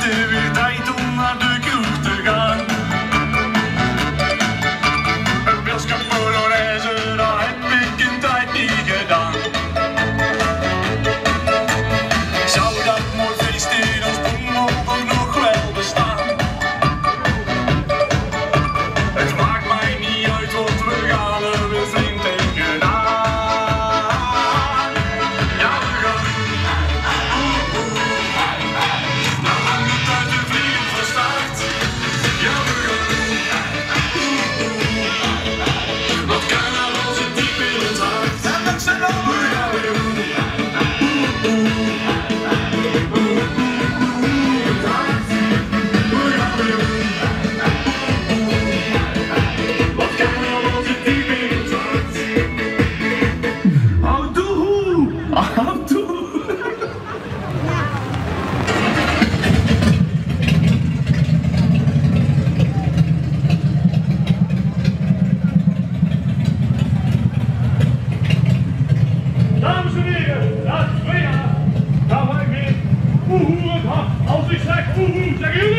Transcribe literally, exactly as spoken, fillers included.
er weer tijd om naar de kroeg te gaan. Een pilsje Polonaise, dat heb ik een tijd niet gedaan. Zou dat mooi feest in ons Bommel ook nog wel bestaan? Het maakt mij niet uit, want we gaan er weer flink tegenaan. Ja, we gaan na lange tijd een vliegend van start. Ja, we gaan wat carnaval zit diep in het hart. En dat zijn al we gaan weer doen. Dames en heren, dat is bijna. Dan ga ik weer oehoe het hard. Als ik zeg oehoe, zeg u